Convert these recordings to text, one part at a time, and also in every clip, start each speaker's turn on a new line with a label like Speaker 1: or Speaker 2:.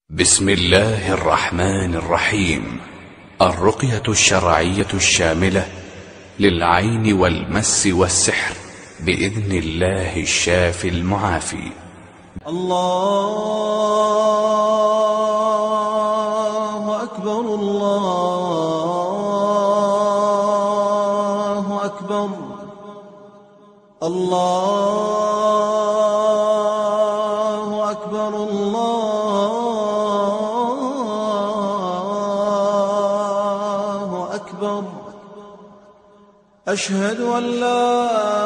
Speaker 1: بسم الله الرحمن الرحيم. الرقية الشرعية الشاملة للعين والمس والسحر بإذن الله الشافي المعافي.
Speaker 2: الله أكبر الله أكبر الله أكبر الله أكبر. أشهد أن لا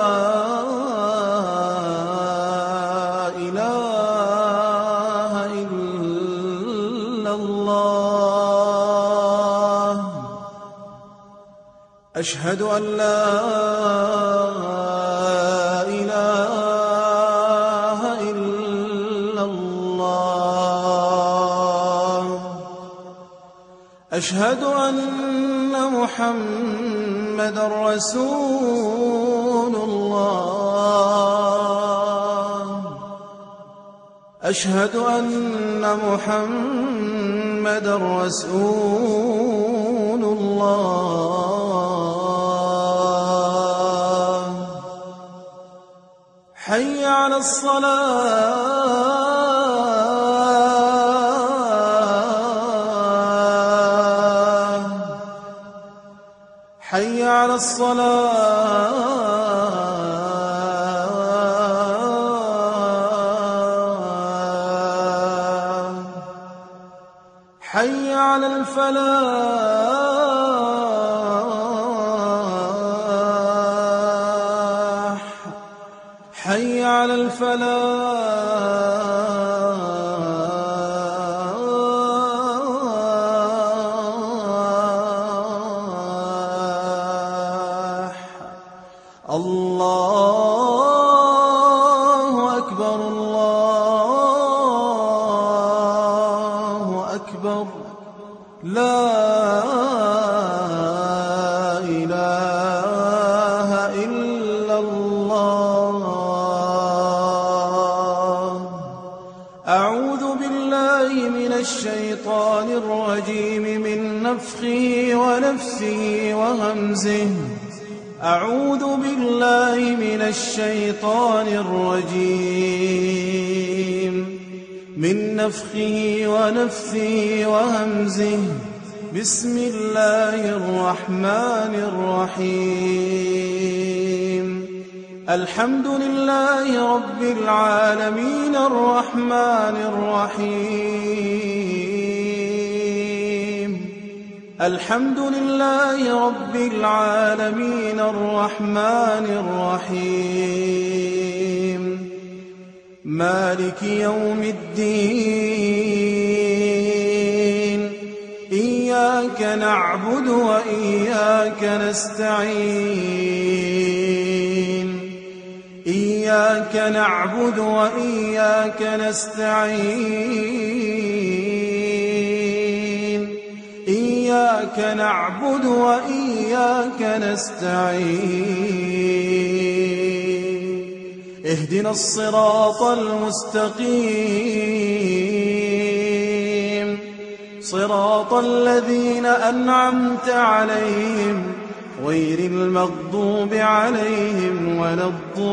Speaker 2: إله إلا الله. أشهد أن لا إله إلا الله. أشهد أن محمدًا رسول الله. أشهد أن محمدًا رسول الله. حي على الصلاة. حي على الصلاة. حي على الفلاح. حي على الفلاح. الله أكبر الله أكبر. لا إله إلا الله. أعوذ بالله من الشيطان الرجيم من نفخه ونفسه وهمزه. أعوذ بالله من الشيطان الرجيم من نفخه ونفثه وهمزه. بسم الله الرحمن الرحيم. الحمد لله رب العالمين الرحمن الرحيم. الحمد لله رب العالمين الرحمن الرحيم. مالك يوم الدين. إياك نعبد وإياك نستعين. إياك نعبد وإياك نستعين. إياك نعبد وإياك نستعين. اهدنا الصراط المستقيم صراط الذين أنعمت عليهم غير المغضوب عليهم ولا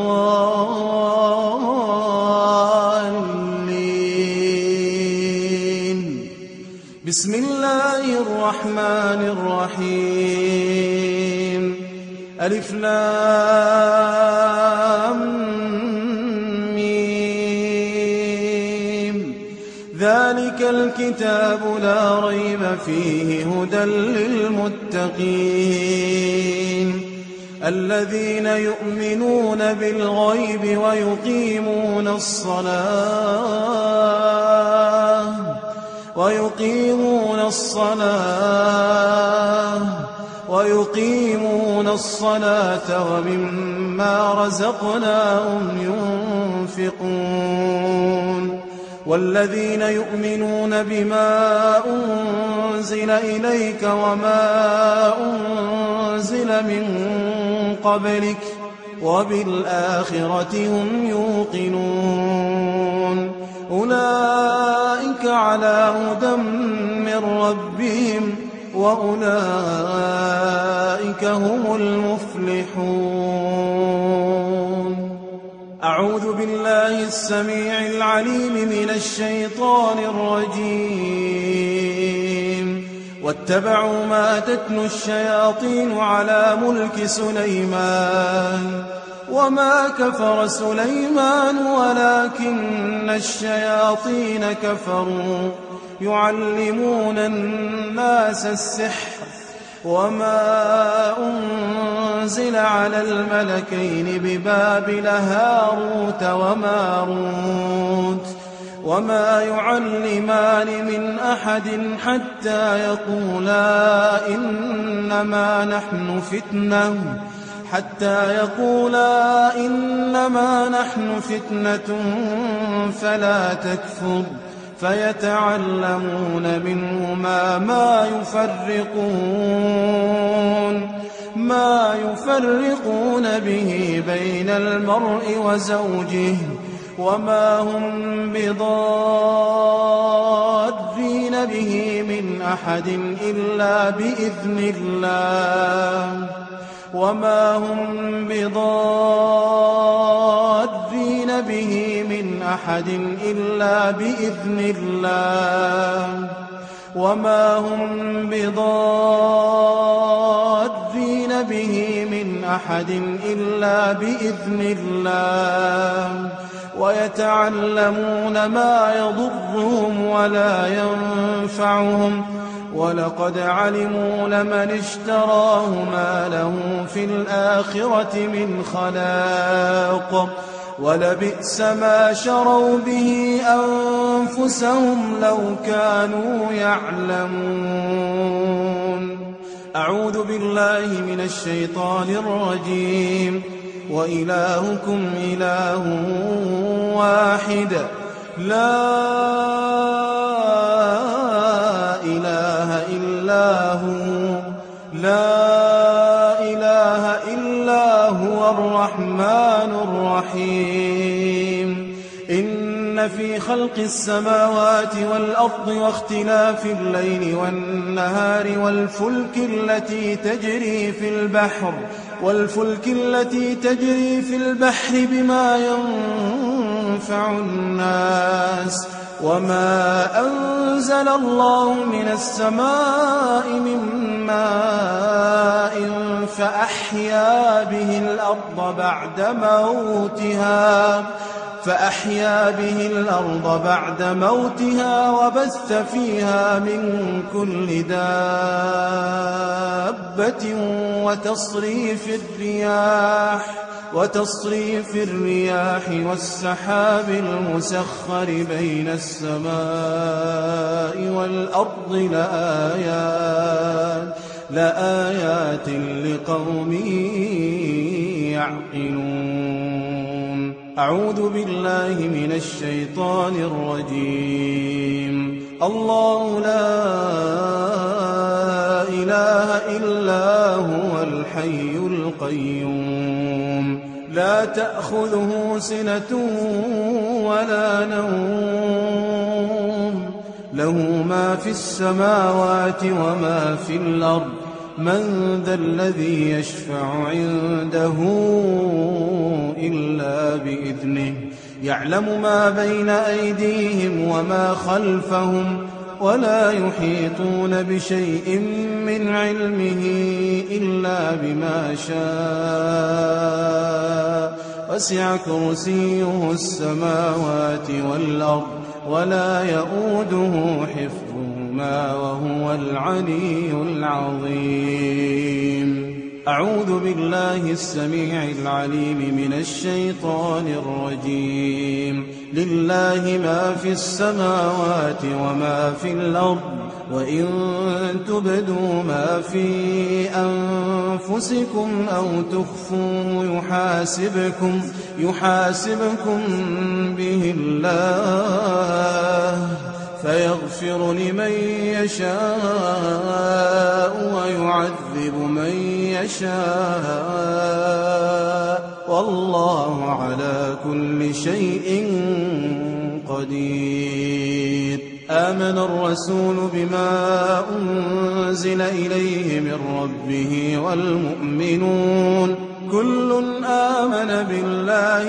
Speaker 2: الضالين. بسم الله الرحمن الرحيم. ألف لام ميم. ذلك الكتاب لا ريب فيه هدى للمتقين الذين يؤمنون بالغيب ويقيمون الصلاة ومما رزقناهم ينفقون. والذين يؤمنون بما أنزل إليك وما أنزل من قبلك وبالآخرة هم يوقنون. أولئك على هدى من ربهم وأولئك هم المفلحون. أعوذ بالله السميع العليم من الشيطان الرجيم. واتبعوا ما تتلو الشياطين على ملك سليمان وما كفر سليمان ولكن الشياطين كفروا يعلمون الناس السحر وما أنزل على الملكين ببابل هاروت وماروت وما يعلمان من أحد حتى يقولا إنما نحن فتنة فلا تكفر فيتعلمون منهما ما يفرقون به بين المرء وزوجه وما هم بضارين به من أحد إلا بإذن الله ويتعلمون ما يضرهم ولا ينفعهم ولقد علموا لمن اشتراه ما له في الآخرة من خلاق ولبئس ما شروا به أنفسهم لو كانوا يعلمون. أعوذ بالله من الشيطان الرجيم. وإلهكم إله واحد لا إله إلا هو الرحمن الرحيم. إن في خلق السماوات والأرض واختلاف الليل والنهار والفلك التي تجري في البحر بما ينفع الناس وما أنزل الله من السماء من ماء فأحيا به الأرض بعد موتها وبث فيها من كل دابة وتصريف الرياح والسحاب المسخر بين السماء والأرض لآيات لقوم يعقلون. أعوذ بالله من الشيطان الرجيم. الله لا إله إلا هو الحي القيوم لا تأخذه سنة ولا نوم له ما في السماوات وما في الأرض من ذا الذي يشفع عنده إلا بإذنه يعلم ما بين أيديهم وما خلفهم ولا يحيطون بشيء من علمه إلا بما شاء وسع كرسيه السماوات والأرض ولا يؤوده حفظهما وهو العلي العظيم. أعوذ بالله السميع العليم من الشيطان الرجيم. لله ما في السماوات وما في الأرض وإن تبدوا ما في أنفسكم أو تخفوا يحاسبكم به الله فيغفر لمن يشاء ويعذب من يشاء والله على كل شيء قدير. آمن الرسول بما أنزل إليه من ربه والمؤمنون كل آمن بالله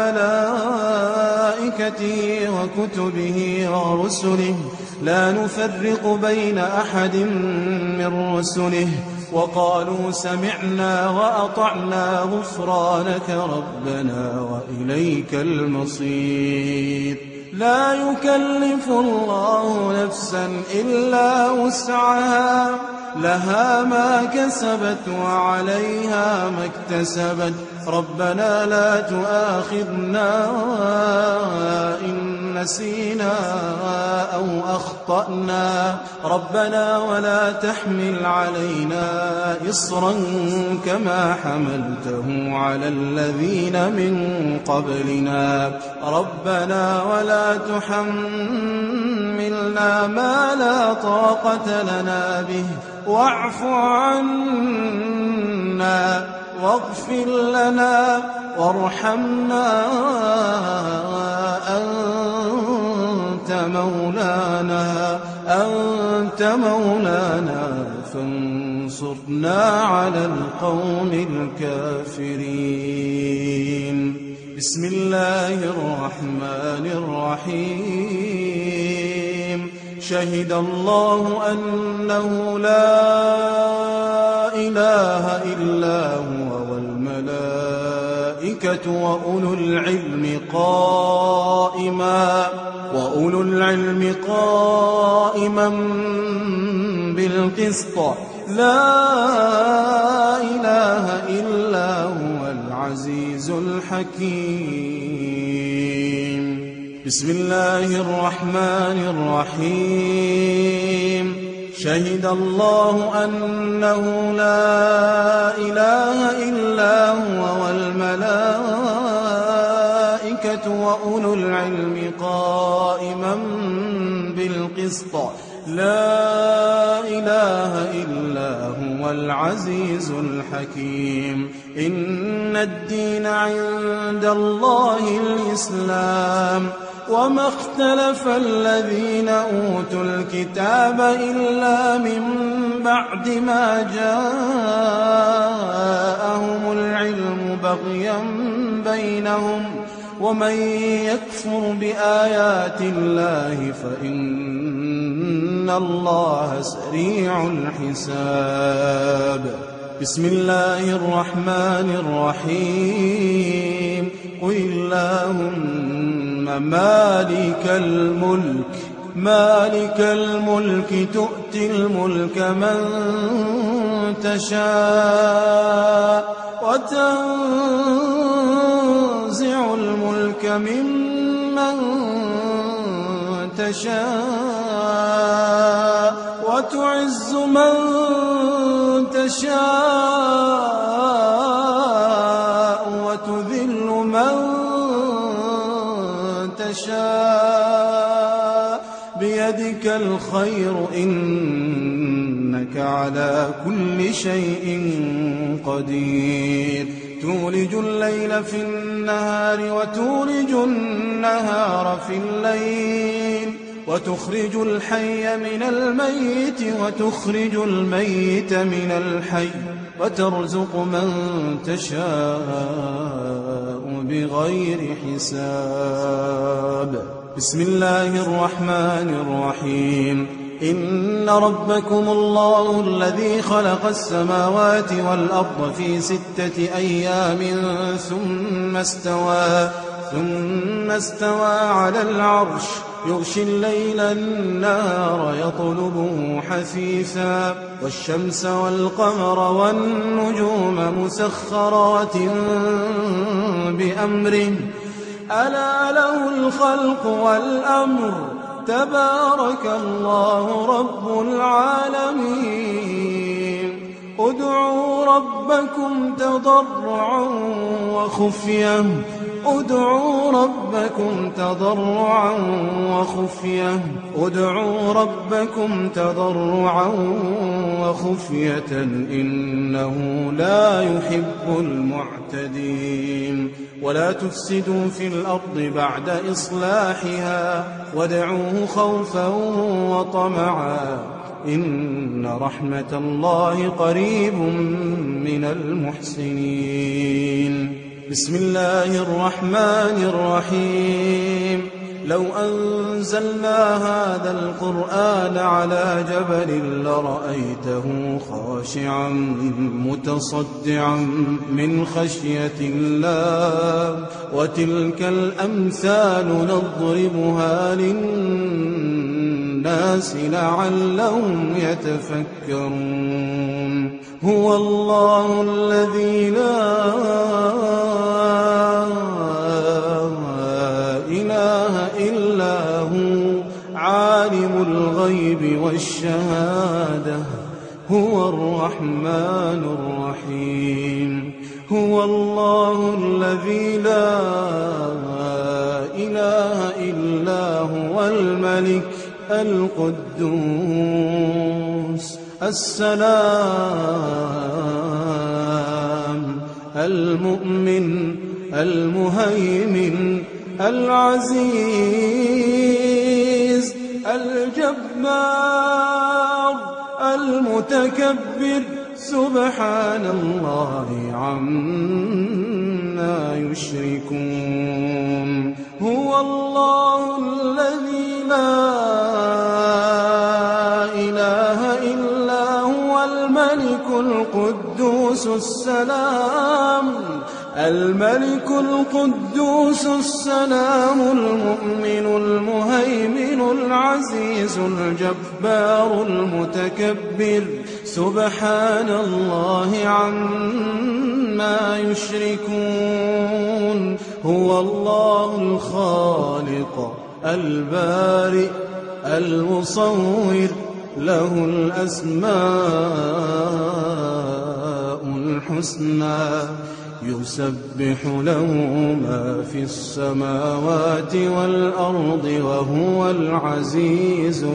Speaker 2: وملائكته وكتبه ورسله لا نفرق بين أحد من رسله وقالوا سمعنا وأطعنا غفرانك ربنا وإليك المصير. لا يكلف الله نفسا إلا وسعها لها ما كسبت وعليها ما اكتسبت ربنا لا تؤاخذنا إن نسينا أو أخطأنا ربنا ولا تحمل علينا إصرا كما حملته على الذين من قبلنا ربنا ولا تحملنا ما لا طاقة لنا به واعف عنا واغفر لنا وارحمنا أنت مولانا فانصرنا على القوم الكافرين. بسم الله الرحمن الرحيم. شهد الله أنه لا إله إلا هو والملائكة وأولو العلم قائما بالقسط لا إله إلا هو العزيز الحكيم. بسم الله الرحمن الرحيم. شهد الله أنه لا إله إلا هو والملائكة وأولو العلم قائما بالقسط لا إله إلا هو العزيز الحكيم. إن الدين عند الله الإسلام وما اختلف الذين أوتوا الكتاب إلا من بعد ما جاءهم العلم بغيا بينهم ومن يكفر بآيات الله فإن الله سريع الحساب. بسم الله الرحمن الرحيم. قل اللهم مالك الملك تؤتي الملك من تشاء وتنزع الملك ممن تشاء وتعز من تشاء وتذل من تشاء بيدك الخير إنك على كل شيء قدير. تولج الليل في النهار وتولج النهار في الليل وتخرج الحي من الميت وتخرج الميت من الحي وترزق من تشاء بغير حساب. بسم الله الرحمن الرحيم. إن ربكم الله الذي خلق السماوات والأرض في 6 أيام ثم استوى على العرش يغشي الليل النهار يطلبه حثيثا والشمس والقمر والنجوم مسخرات بأمره ألا له الخلق والأمر تبارك الله رب العالمين. ادعوا ربكم تضرعا وخفية ادعوا ربكم تضرعا وخفية إنه لا يحب المعتدين ولا تفسدوا في الأرض بعد إصلاحها وادعوه خوفا وطمعا إن رحمة الله قريب من المحسنين. بسم الله الرحمن الرحيم. لو أنزلنا هذا القرآن على جبل لرأيته خاشعا متصدعا من خشية الله وتلك الأمثال نضربها للناس لعلهم يتفكرون. هو الله الذي لا إله إلا هو عالم الغيب والشهادة هو الرحمن الرحيم. هو الله الذي لا إله إلا هو الملك القدوس السلام المؤمن المهيمن العزيز الجبار المتكبر سبحان الله عما يشركون. هو الله الذي لا إله إلا هو الملك القدوس السلام المؤمن المهيمن العزيز الجبار المتكبر سبحان الله عما يشركون. هو الله الخالق البارئ المصور له الأسماء الحسنى يسبح له ما في السماوات والأرض وهو العزيز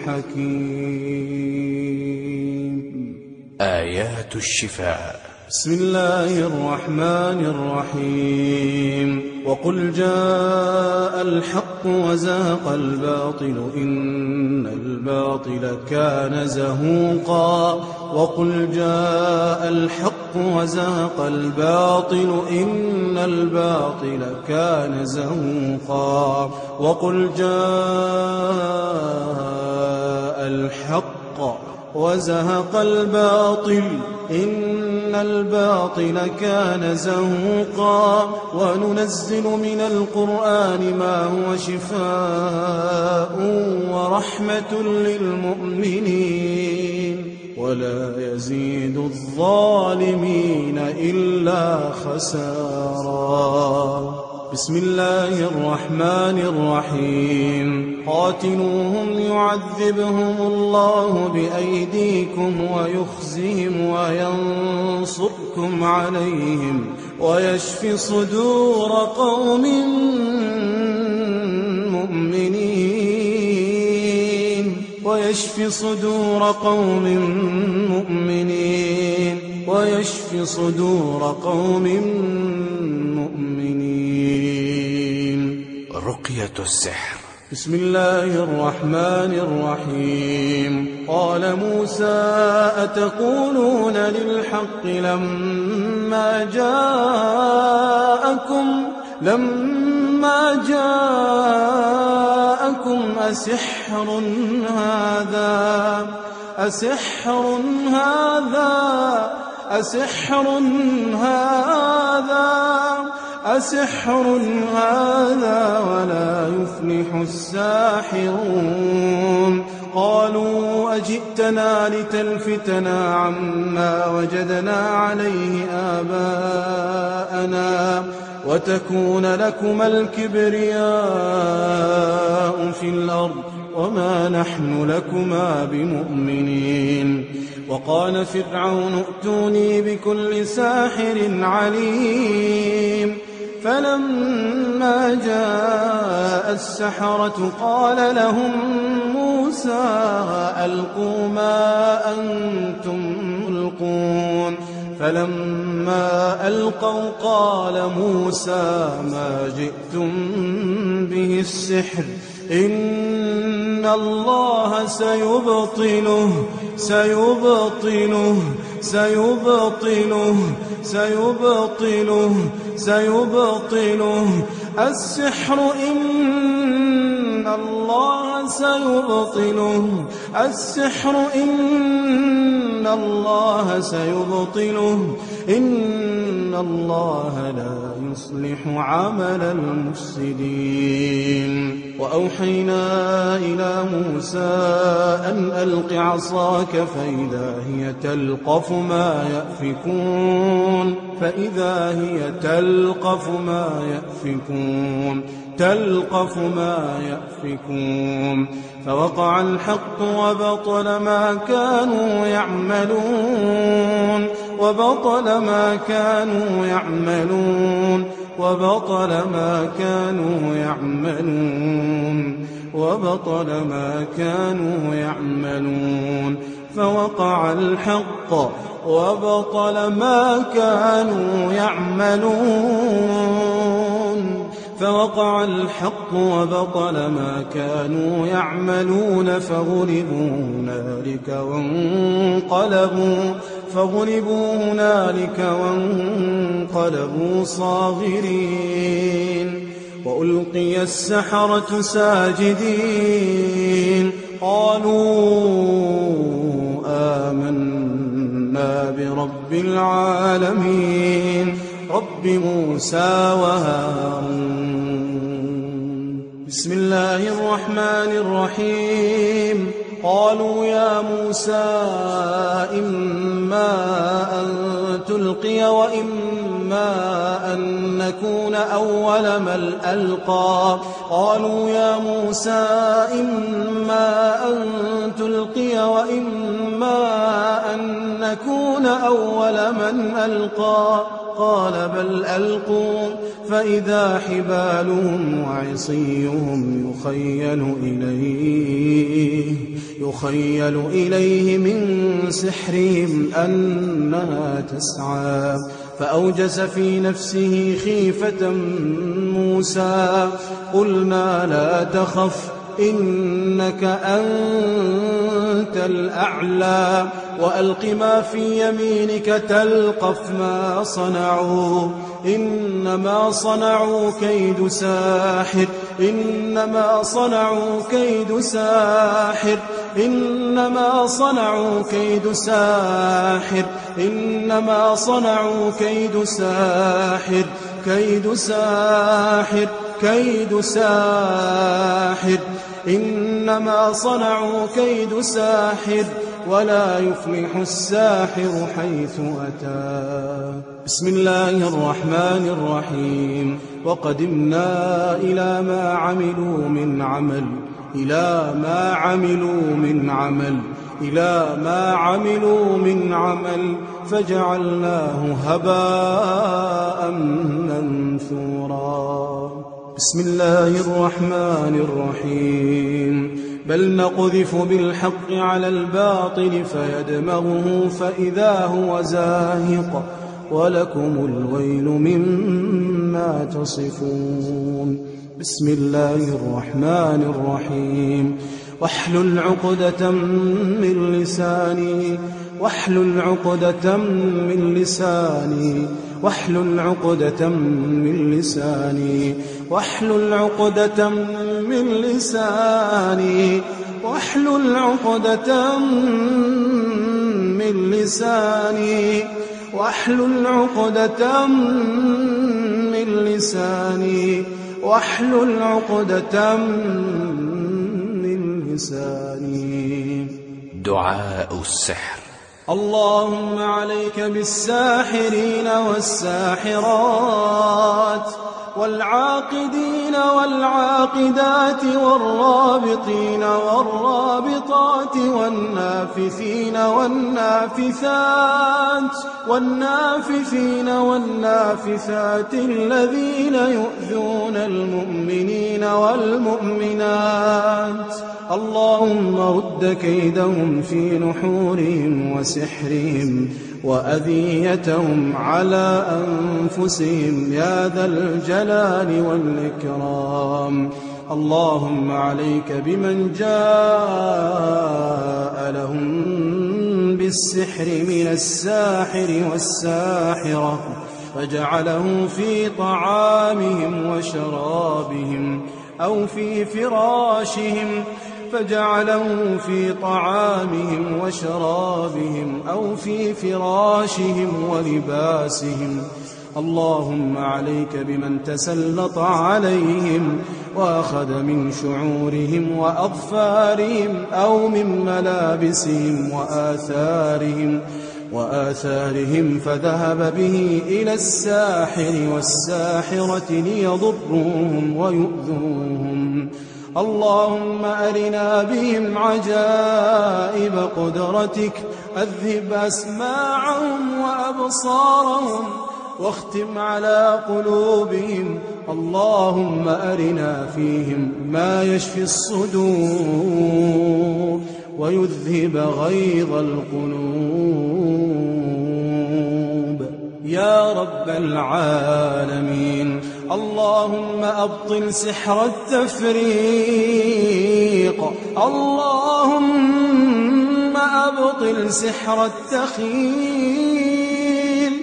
Speaker 2: الحكيم.
Speaker 1: آيات الشفاء.
Speaker 2: بسم الله الرحمن الرحيم. وقل جاء الحق وزهق الباطل إن الباطل كان زهوقا. وقل جاء الحق وزهق الباطل إن الباطل كان زهوقا. وقل جاء الحق وزهق الباطل إن الباطل كان زهوقا. وننزل من القرآن ما هو شفاء ورحمة للمؤمنين ولا يزيد الظالمين إلا خسارا. بسم الله الرحمن الرحيم. قاتلوهم يعذبهم الله بأيديكم ويخزهم وينصركم عليهم ويشف صدور قوم مؤمنين ويشف صدور قوم مؤمنين.
Speaker 1: رقية السحر.
Speaker 2: بسم الله الرحمن الرحيم. قال موسى أتقولون للحق لما جاءكم أسحر هذا ولا يفلح الساحرون. قالوا أجئتنا لتلفتنا عما وجدنا عليه آباءنا وتكون لكما الكبرياء في الأرض وما نحن لكما بمؤمنين. وقال فرعون ائتوني بكل ساحر عليم فلما جاء السحرة قال لهم موسى ألقوا ما أنتم ملقون فلما ألقوا قال موسى ما جئتم به السحر إن الله سيبطله السحر إن الله سيبطله إن الله لا يصلح عمل المفسدين وأوحينا إلى موسى أن ألق عصاك فإذا هي تلقف ما يأفكون فوقع الحق وبطل ما كانوا يعملون فوقع الحق وبطل ما كانوا يعملون فغلبوا هنالك وانقلبوا صاغرين وألقي السحرة ساجدين قالوا آمنا برب العالمين رب موسى وهارون بسم الله الرحمن الرحيم قالوا يا موسى إما أن تلقي وإما أن نكون أول من ألقى قال بل ألقوا فإذا حبالهم وعصيهم يخيل إليه من سحرهم أنها تسعى فأوجس في نفسه خيفة موسى قلنا لا تخف إنك أنت الأعلى وألق ما في يمينك تلقف ما صنعوا إنما صنعوا كيد ساحر ولا يفلح الساحر حيث أتى بسم الله الرحمن الرحيم وقدمنا إلى ما عملوا من عمل فجعلناه هباء منثورا بسم الله الرحمن الرحيم بل نقذف بالحق على الباطل فيدمغه فإذا هو زاهق ولكم الويل مما تصفون بسم الله الرحمن الرحيم واحلل عقدة من لساني
Speaker 1: دعاء السحر
Speaker 2: اللهم عليك بالساحرين والساحرات والعاقدين والعاقدات والرابطين والرابطات والنافثين والنافثات الذين يؤذون المؤمنين والمؤمنات. اللهم رد كيدهم في نحورهم وسحرهم وأذيتهم على أنفسهم يا ذا الجلال والإكرام. اللهم عليك بمن جاء لهم بالسحر من الساحر والساحرة فجعله في طعامهم وشرابهم أو في فراشهم ولباسهم. اللهم عليك بمن تسلط عليهم وأخذ من شعورهم وأظفارهم أو من ملابسهم وآثارهم فذهب به إلى الساحر والساحرة ليضروهم ويؤذوهم. اللهم أرنا بهم عجائب قدرتك، أذهب أسماعهم وأبصارهم واختم على قلوبهم. اللهم أرنا فيهم ما يشفي الصدور ويذهب غيظ القلوب يا رب العالمين. اللهم أبطل سحر التفريق، اللهم أبطل سحر التخيل،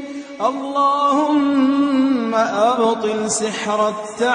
Speaker 2: اللهم أبطل سحر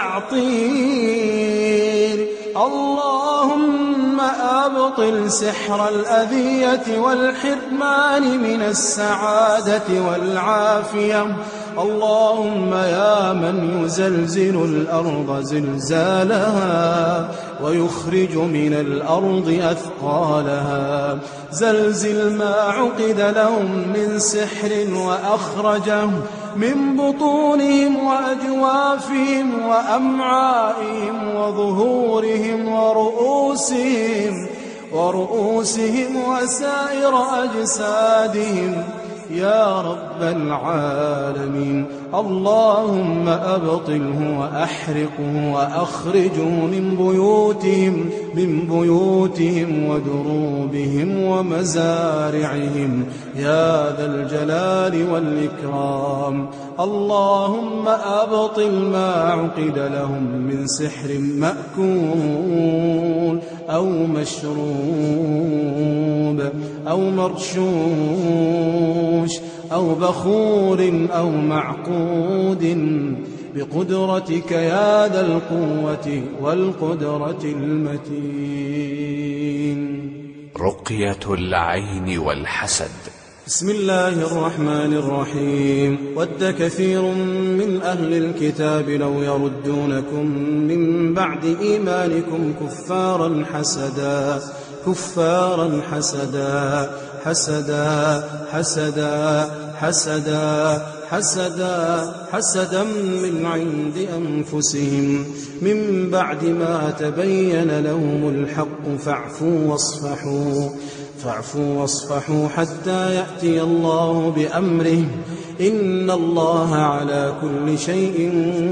Speaker 2: التعطيل، اللهم أبطل سحر الأذية والحرمان من السعادة والعافية. اللهم يا من يزلزل الأرض زلزالها ويخرج من الأرض أثقالها، زلزل ما عقد لهم من سحر وأخرجه من بطونهم وأجوافهم وأمعائهم وظهورهم ورؤوسهم وسائر أجسادهم يا رب العالمين. اللهم أبطله وأحرقه وأخرجه من بيوتهم ودروبهم ومزارعهم يا ذا الجلال والإكرام. اللهم أبطل ما عقد لهم من سحر مأكول أو مشروب أو مرشوش أو بخور أو معقود بقدرتك يا ذا القوة والقدرة المتين.
Speaker 1: رقية العين والحسد.
Speaker 2: بسم الله الرحمن الرحيم. ود كثير من أهل الكتاب لو يردونكم من بعد إيمانكم كفارا حسدا من عند أنفسهم من بعد ما تبين لهم الحق فاعفوا واصفحوا حتى يأتي الله بأمره إن الله على كل شيء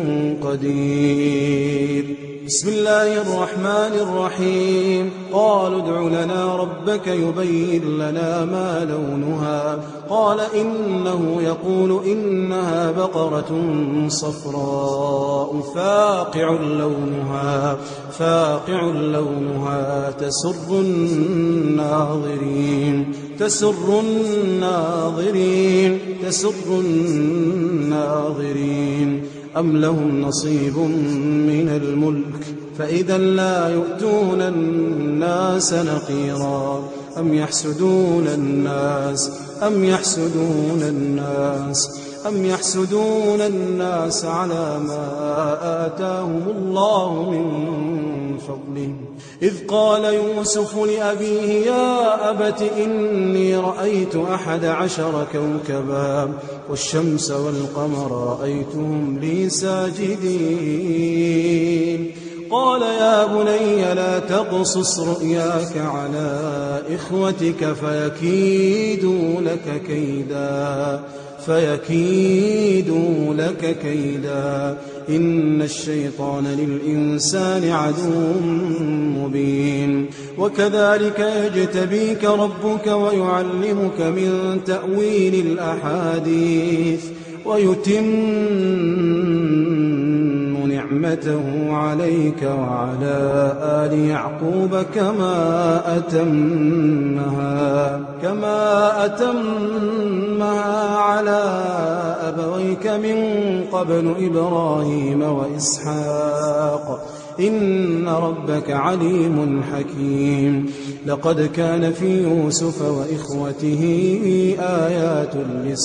Speaker 2: قدير. بسم الله الرحمن الرحيم. قالوا ادع لنا ربك يبين لنا ما لونها قال إنه يقول إنها بقرة صفراء فاقع لونها تسر الناظرين أم لهم نصيب من الملك فإذا لا يؤتون الناس نقيرا أم يحسدون الناس أم يحسدون الناس على ما آتاهم الله من فضله إذ قال يوسف لأبيه يا أبت إني رأيت 11 كوكبا والشمس والقمر رأيتهم لي ساجدين قال يا بني لا تقصص رؤياك على إخوتك فيكيدوا لك كيدا إن الشيطان للإنسان عدو مبين وكذلك يجتبيك ربك ويعلمك من تأويل الأحاديث ويتم نعمته عليك وعلى آل يعقوب كما أتمها على أبويك من قبل إبراهيم وإسحاق إن ربك عليم حكيم لقد كان في يوسف وإخوته آيات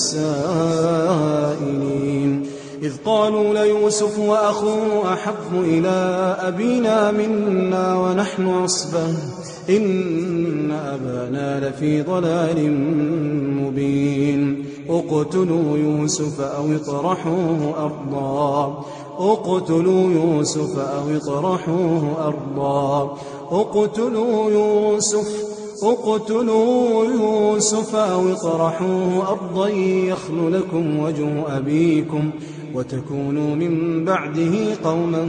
Speaker 2: للسائلين إذ قالوا ليوسف وأخوه أحب إلى أبينا منا ونحن عصبة إن أبانا لفي ضلال مبين اقتلوا يوسف أو اطرحوه أرضا اقتلوا يوسف أو اطرحوه أرضا يخل لكم وجه أبيكم وتكونوا من بعده قوما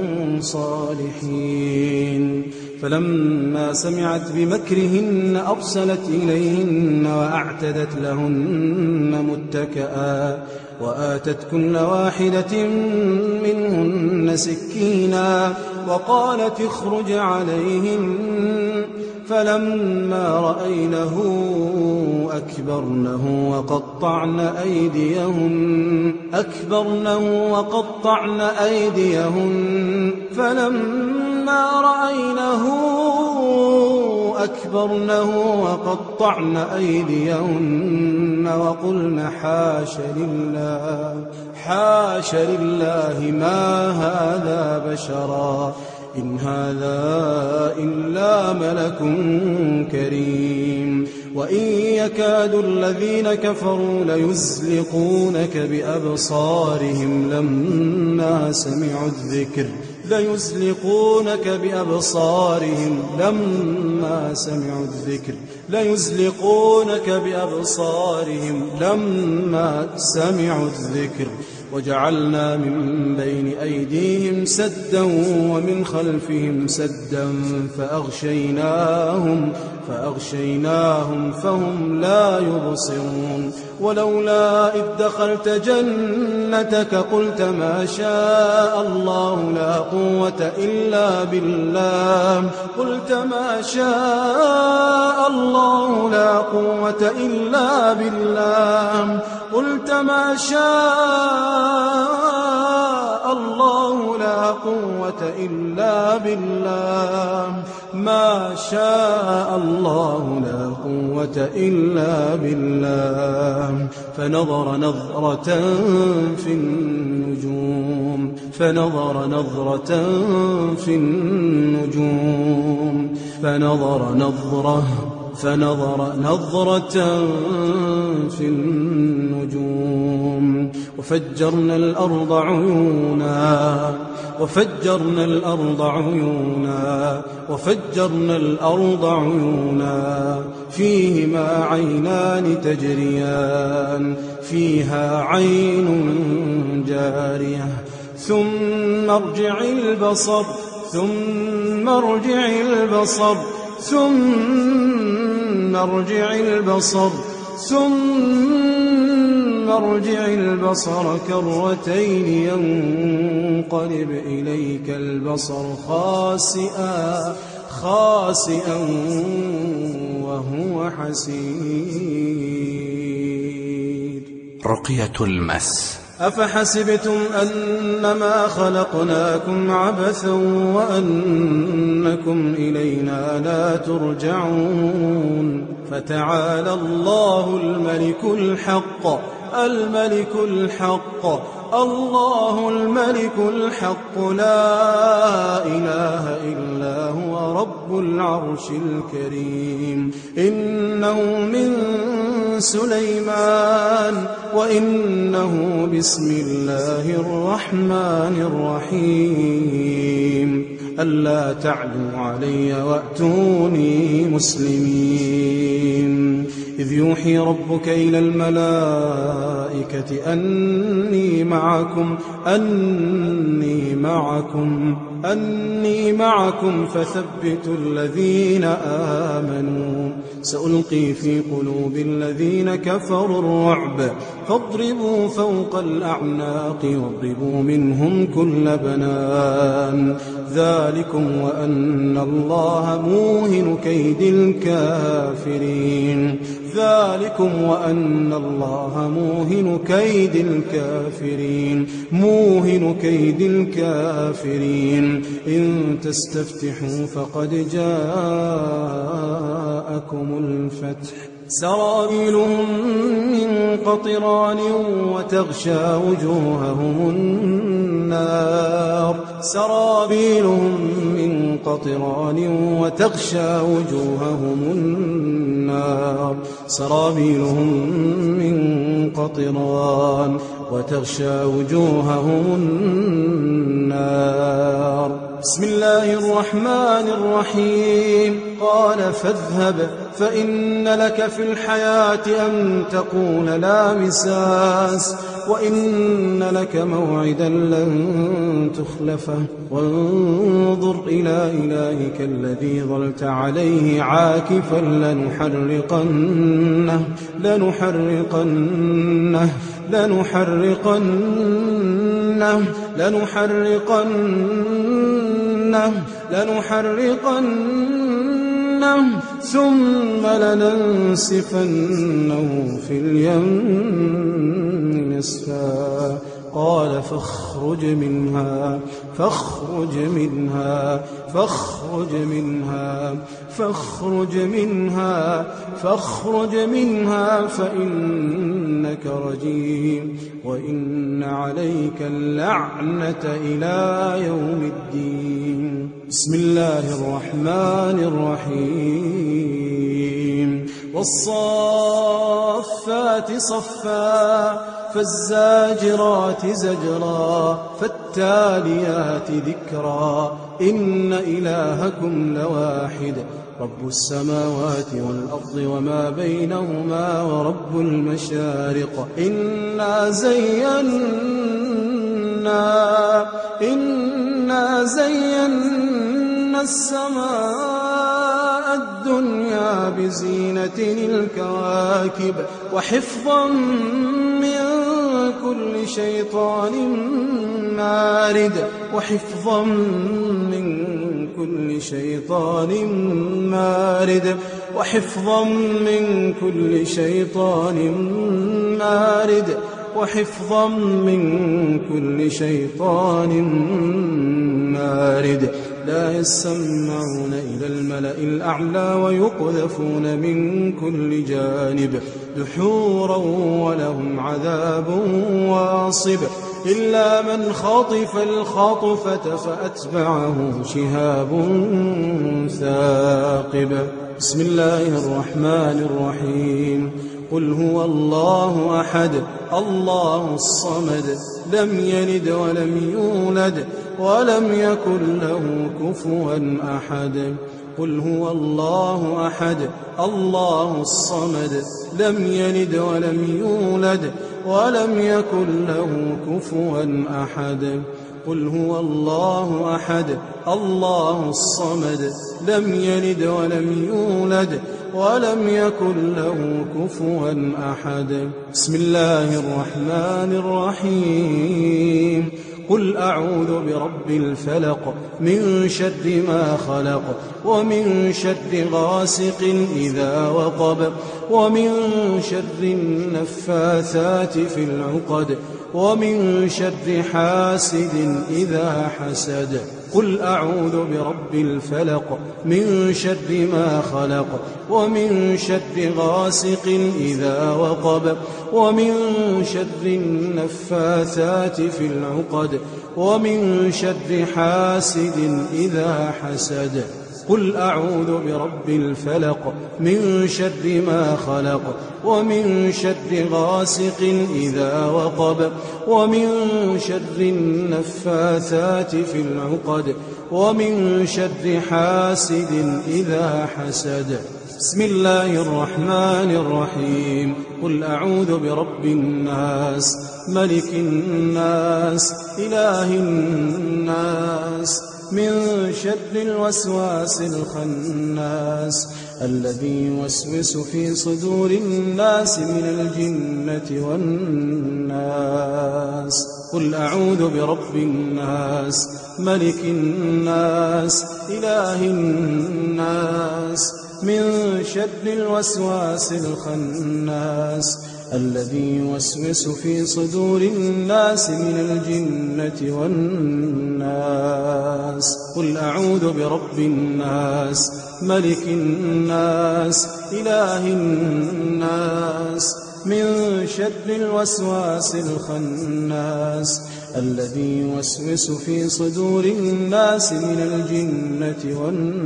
Speaker 2: صالحين فلما سمعت بمكرهن أرسلت إليهن وأعتدت لهن متكئا وآتت كل واحدة منهن سكينا وقالت اخرج عليهن فلما رأينه أكبرنه وقطعن أيديهن فلما رأينه وقطعن أيديهن وقلن حاش لله ما هذا بشرا إن هذا إلا ملك كريم وإن يكاد الذين كفروا ليزلقونك بأبصارهم لما سمعوا الذكر وجعلنا من بين أيديهم سدا ومن خلفهم سدا فأغشيناهم فهم لا يبصرون ولولا إذ دخلت جنتك قلت ما شاء الله لا قوة إلا بالله ما شاء الله لا قوة إلا بالله فنظر نظرة في النجوم وفجرنا الأرض عيونا فيهما عينان تجريان فيها عين جارية ثم ارجع البصر كرتين ينقلب إليك البصر خاسئا وهو حسير.
Speaker 1: رقية المس.
Speaker 2: أفحسبتم أنما خلقناكم عبثا وأنكم إلينا لا ترجعون فتعالى الله الملك الحق الملك الحق الله الملك الحق لا إله إلا هو رب العرش الكريم إنه من سليمان وإنه بسم الله الرحمن الرحيم ألا تعلوا علي وأتوني مسلمين إذ يوحي ربك إلى الملائكة أني معكم فثبتوا الذين آمنوا سألقي في قلوب الذين كفروا الرعب فاضربوا فوق الأعناق واضربوا منهم كل بنان ذلكم وأن الله موهن كيد الكافرين ذلكم وأن الله موهن كيد الكافرين إن تستفتحوا فقد جاءكم الفتح سرابيلهم من قطران وتغشى وجوههم النار بسم الله الرحمن الرحيم قال فاذهب فإن لك في الحياة أن تقول لا مساس وإن لك موعدا لن تخلفه وانظر إلى إلهك الذي ظلت عليه عاكفا لنحرقنه ثم لننسفنه في اليم نسفا قال فاخرج منها فإنك رجيم وإن عليك اللعنة إلى يوم الدين بسم الله الرحمن الرحيم والصافات صفا فالزاجرات زجرا فالتاليات ذكرا إن إلهكم لواحد رب السماوات والأرض وما بينهما ورب المشارق إنا زينا السماء الدنيا بزينة الكواكب وحفظا من كل شيطان مارد وحفظا من كل شيطان مارد لا يسمعون إلى الملأ الأعلى ويقذفون من كل جانب دحورا ولهم عذاب واصب إلا من خطف الخطفة فأتبعه شهاب ثاقب بسم الله الرحمن الرحيم قل هو الله أحد الله الصمد لم يلد ولم يولد ولم يكن له كفوا أحد قل هو الله أحد الله الصمد لم يلد ولم يولد ولم يكن له كفوا أحد قل هو الله أحد الله الصمد لم يلد ولم يولد ولم يكن له كفوا أحد بسم الله الرحمن الرحيم قل أعوذ برب الفلق من شر ما خلق ومن شر غاسق إذا وقب ومن شر النفاثات في العقد ومن شر حاسد إذا حسد قل أعوذ برب الفلق من شر ما خلق ومن شر غاسق إذا وقب ومن شر النفاثات في العقد ومن شر حاسد إذا حسد قل أعوذ برب الفلق من شر ما خلق ومن شر غاسق إذا وقب ومن شر النفاثات في العقد ومن شر حاسد إذا حسد بسم الله الرحمن الرحيم قل أعوذ برب الناس ملك الناس إله الناس من شر الوسواس الخناس الذي يوسوس في صدور الناس من الجنة والناس قل أعوذ برب الناس ملك الناس إله الناس من شر الوسواس الخناس الذي يوسوس في صدور الناس من الجنة والناس قل أعوذ برب الناس ملك الناس إله الناس من شر الوسواس الخناس الذي يوسوس في صدور الناس من الجنة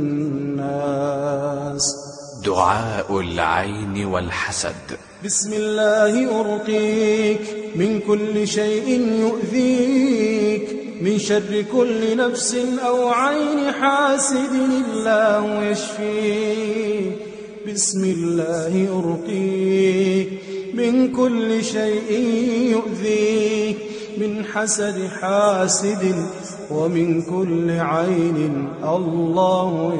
Speaker 2: والناس
Speaker 1: دعاء العين والحسد
Speaker 2: بسم الله أرقيك من كل شيء يؤذيك من شر كل نفس أو عين حاسد الله يشفيك بسم الله أرقيك من كل شيء يؤذيك من حسد حاسد ومن كل عين الله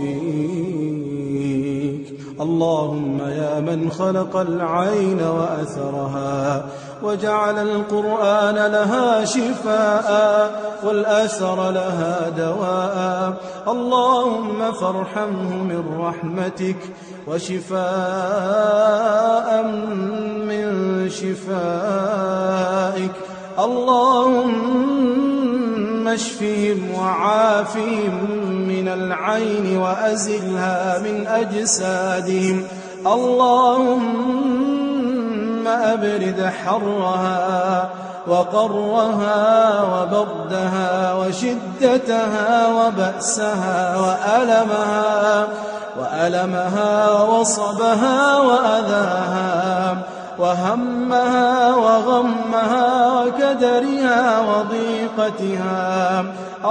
Speaker 2: يشفيك اللهم يا من خلق العين وأثرها وجعل القرآن لها شفاء والأثر لها دواء اللهم فارحمه من رحمتك وشفاء من شفائك اللهم اشفهم وعافهم من العين وأزلها من أجسادهم اللهم أبرد حرها وقرها وبردها وشدتها وبأسها وألمها وصبها وأذاها وهمها وغمها وكدرها وضيقتها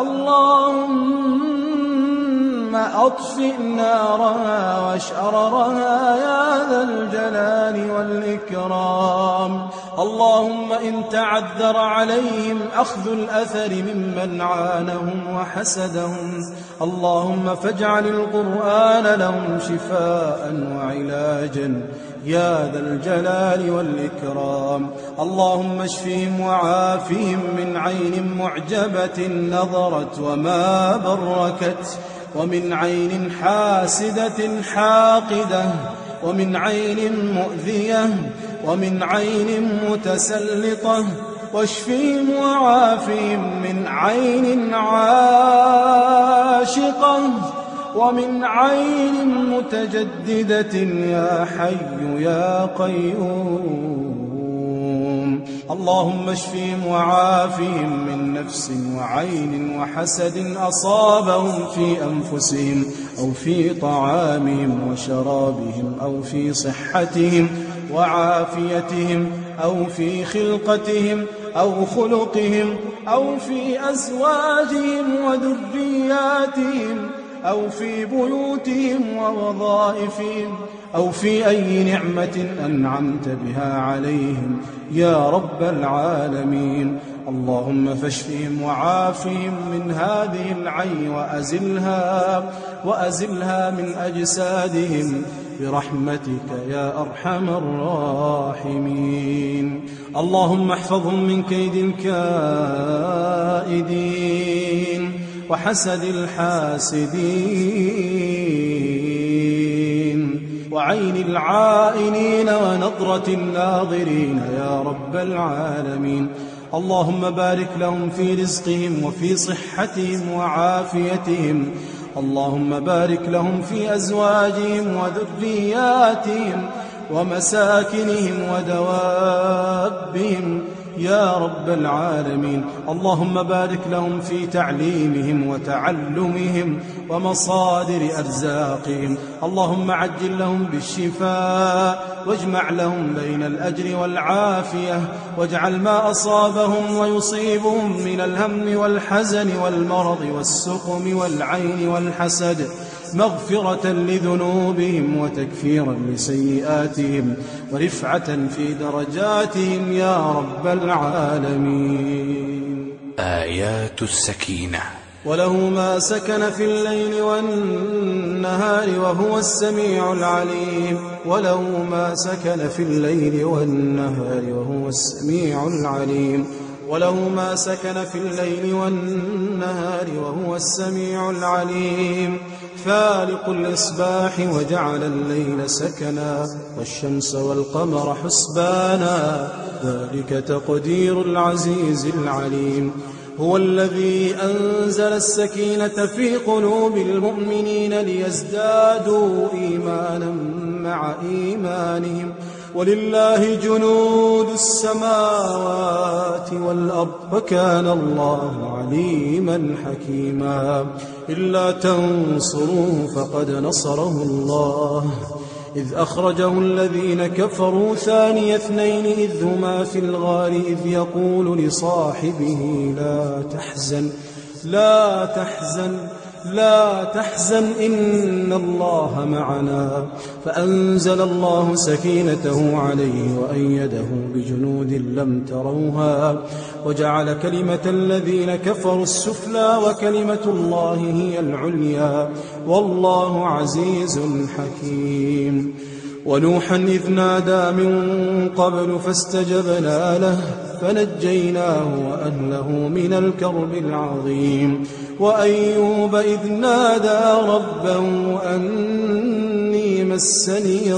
Speaker 2: اللهم أطفئ نارها وشررها يا ذا الجلال والإكرام اللهم إن تعذر عليهم أخذ الأثر ممن عانهم وحسدهم اللهم فاجعل القرآن لهم شفاء وعلاجا يا ذا الجلال والإكرام اللهم اشفهم وعافهم من عين معجبة نظرت وما بركت ومن عين حاسدة حاقدة ومن عين مؤذية ومن عين متسلطة واشفهم وعافهم من عين عاشقة ومن عين متجددة يا حي يا قيوم اللهم اشفهم وعافهم من نفس وعين وحسد أصابهم في أنفسهم أو في طعامهم وشرابهم أو في صحتهم وعافيتهم أو في خلقتهم أو خلقهم أو في أزواجهم وذرياتهم أو في بيوتهم ووظائفهم أو في أي نعمة أنعمت بها عليهم يا رب العالمين اللهم فاشفهم وعافهم من هذه العين وأزلها من أجسادهم برحمتك يا أرحم الراحمين اللهم احفظهم من كيد الكائدين وحسد الحاسدين وعين العائنين ونظرة الناظرين يا رب العالمين اللهم بارك لهم في رزقهم وفي صحتهم وعافيتهم. اللهم بارك لهم في أزواجهم وذرياتهم ومساكنهم ودوابهم يا رب العالمين. اللهم بارك لهم في تعليمهم وتعلمهم ومصادر أرزاقهم. اللهم عجل لهم بالشفاء واجمع لهم بين الأجر والعافية، واجعل ما أصابهم ويصيبهم من الهم والحزن والمرض والسقم والعين والحسد مغفرة لذنوبهم وتكفيرا لسيئاتهم ورفعة في درجاتهم يا رب العالمين.
Speaker 1: آيات السكينة.
Speaker 2: وله ما سكن في الليل والنهار وهو السميع العليم. وله ما سكن في الليل والنهار وهو السميع العليم. وله ما سكن في الليل والنهار وهو السميع العليم. فالق الإصباح وجعل الليل سكنا والشمس والقمر حسبانا ذلك تقدير العزيز العليم. هو الذي أنزل السكينة في قلوب المؤمنين ليزدادوا إيمانا مع إيمانهم ولله جنود السماوات والأرض وكان الله عليما حكيما. إلا تنصروه فقد نصره الله إذ أخرجه الذين كفروا ثاني اثنين إذ هما في الغار إذ يقول لصاحبه لا تحزن إن الله معنا. فأنزل الله سكينته عليه وأيده بجنود لم تروها وجعل كلمة الذين كفروا السفلى وكلمة الله هي العليا والله عزيز حكيم. ونوحا إذ نادى من قبل فاستجبنا له فنجيناه وأهله من الكرب العظيم. وأيوب إذ نادى ربه أني مسني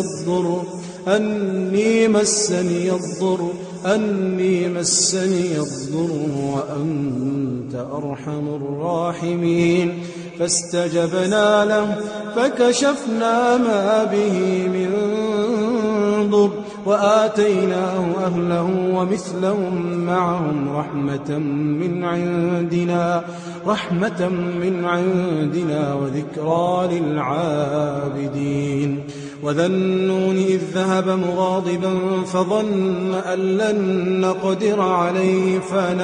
Speaker 2: الضر وأنت أرحم الراحمين. فاستجبنا له فكشفنا ما به من ضر وآتيناه أهله ومثلهم معهم رحمة من عندنا وذكرى للعابدين. وذا النون إذ ذهب مغاضبا فظن أن لن نقدر عليه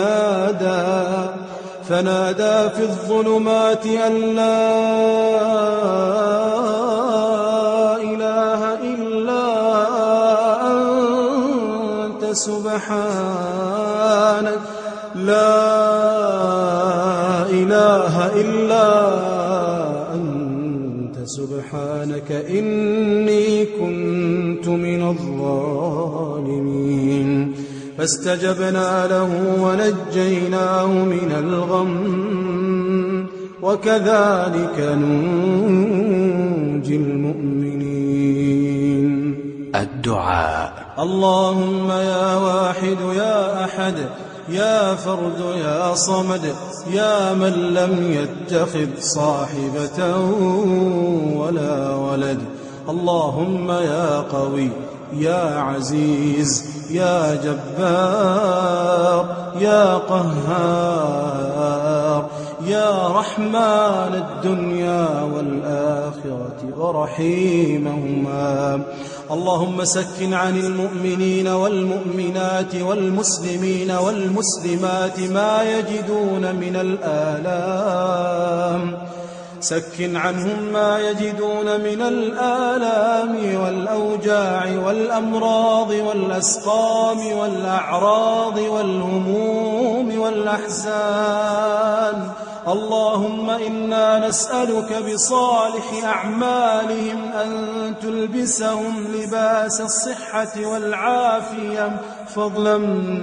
Speaker 2: فنادى في الظلمات أن لا إله إلا أنت سبحانك إني كنت من الظالمين. فاستجبنا له ونجيناه من الغم وكذلك ننجي المؤمنين.
Speaker 1: الدعاء.
Speaker 2: اللهم يا واحد يا أحد يا فرد يا صمد يا من لم يتخذ صاحبة ولا ولد. اللهم يا قوي يا عزيز يا جبار يا قهار يا رحمن الدنيا والآخرة ورحيمهما. اللهم سكن عن المؤمنين والمؤمنات والمسلمين والمسلمات ما يجدون من الآلام. سكن عنهم ما يجدون من الآلام والأوجاع والأمراض والأسقام والأعراض والهموم والأحزان. اللهم إنا نسألك بصالح أعمالهم أن تلبسهم لباس الصحة والعافية فضلا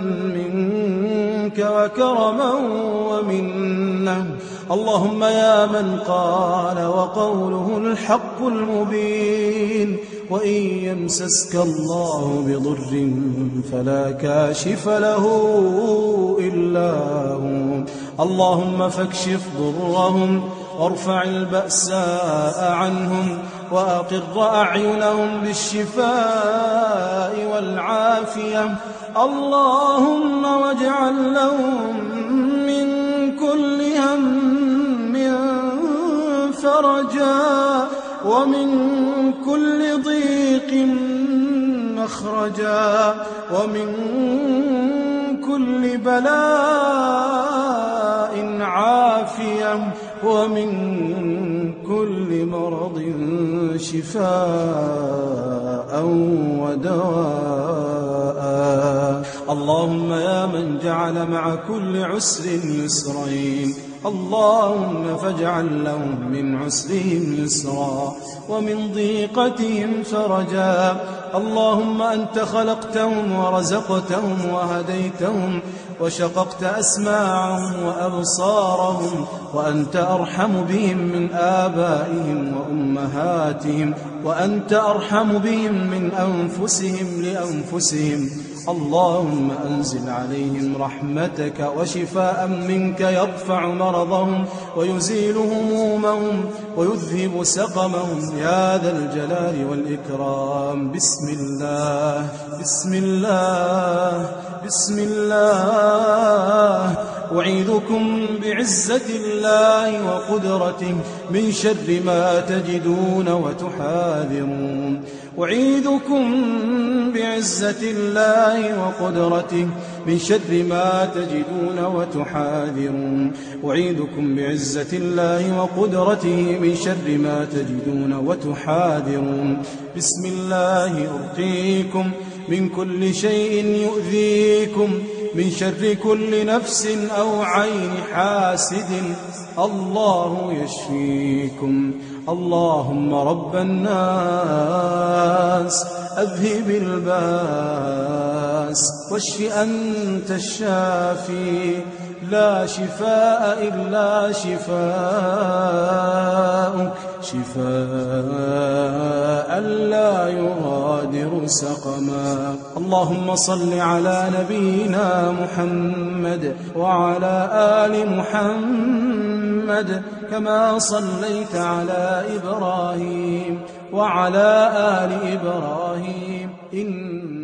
Speaker 2: منك وكرما ومنه. اللهم يا من قال وقوله الحق المبين وإن يمسسك الله بضر فلا كاشف له إلا هو اللهم فاكشف ضرهم وارفع البأساء عنهم وأقر أعينهم بالشفاء والعافية اللهم واجعل لهم من كل هم فرجا ومن كل ضيق مخرجا ومن كل بلاء عافية ومن كل مرض شفاء ودواء اللهم يا من جعل مع كل عسر يسرين اللهم فاجعل لهم من عسرهم يسرا ومن ضيقتهم فرجا اللهم أنت خلقتهم ورزقتهم وهديتهم وشققت أسماعهم وأبصارهم وأنت أرحم بهم من آبائهم وأمهاتهم وأنت أرحم بهم من أنفسهم لأنفسهم اللهم أنزل عليهم رحمتك وشفاء منك يرفع مرضهم ويزيل همومهم ويذهب سقمهم يا ذا الجلال والإكرام بسم الله بسم الله بسم الله أعيذكم بعزة الله وقدرته من شر ما تجدون وتحاذرون أعيذكم بعزة الله وقدرته من شر ما تجدون وتحاذرون أعيذكم بعزة الله وقدرته من شر ما تجدون وتحاذرون بسم الله أرقيكم من كل شيء يؤذيكم من شر كل نفس أو عين حاسد الله يشفيكم اللهم رب الناس أذهب الباس واشف أنت الشافي لا شفاء إلا شفاءك شفاء لا يغادر سقما اللهم صل على نبينا محمد وعلى آل محمد كما صليت على إبراهيم وعلى آل إبراهيم